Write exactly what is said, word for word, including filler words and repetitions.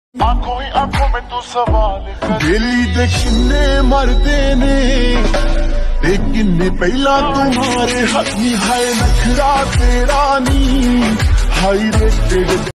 आंखों ही आंखों में तू सवाल कर दिल्ली दे किन्ने मरदे ने ते किन्ने पहला तुम्हारे हथी हाय नखरा तेरा नी हाई रेटेड